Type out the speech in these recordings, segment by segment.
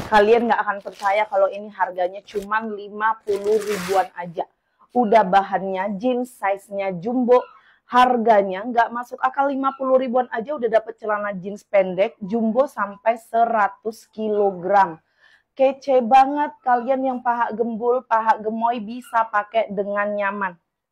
Kalian nggak akan percaya kalau ini harganya cuma 50 ribuan aja. Udah bahannya jeans, size-nya jumbo, harganya nggak masuk akal. 50 ribuan aja udah dapet celana jeans pendek, jumbo sampai 100 kilogram. Kece banget, kalian yang paha gembul, paha gemoy bisa pakai dengan nyaman.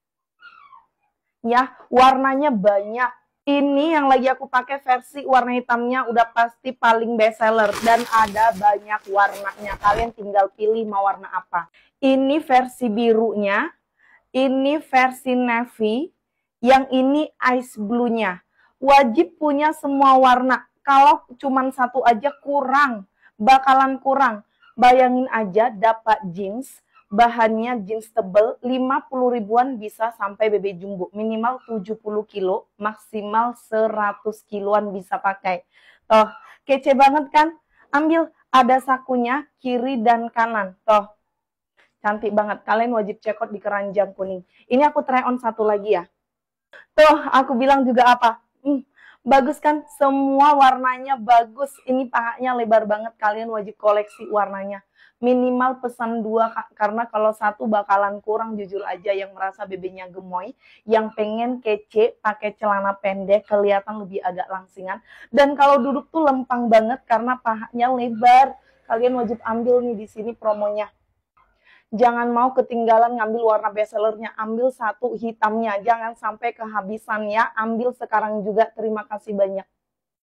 Ya, warnanya banyak. Ini yang lagi aku pakai versi warna hitamnya udah pasti paling best seller dan ada banyak warnanya. Kalian tinggal pilih mau warna apa. Ini versi birunya, ini versi navy, yang ini ice blue-nya. Wajib punya semua warna. Kalau cuma satu aja kurang, bakalan kurang. Bayangin aja dapat jeans, bahannya jeans tebel, 50 ribuan bisa sampai BB jumbo. Minimal 70 kilo, maksimal 100 kiloan bisa pakai. Toh, kece banget kan? Ambil, ada sakunya kiri dan kanan. Toh, cantik banget. Kalian wajib check out di keranjang kuning. Ini aku try on satu lagi ya. Tuh, aku bilang juga apa? Bagus kan? Semua warnanya bagus. Ini pahanya lebar banget. Kalian wajib koleksi warnanya. Minimal pesan 2, karena kalau satu bakalan kurang jujur aja. Yang merasa bebeknya gemoy, yang pengen kece, pakai celana pendek, kelihatan lebih agak langsingan. Dan kalau duduk tuh lempang banget karena pahanya lebar. Kalian wajib ambil nih di sini promonya. Jangan mau ketinggalan ngambil warna bestsellernya, ambil satu hitamnya, jangan sampai kehabisan ya, ambil sekarang juga. Terima kasih banyak.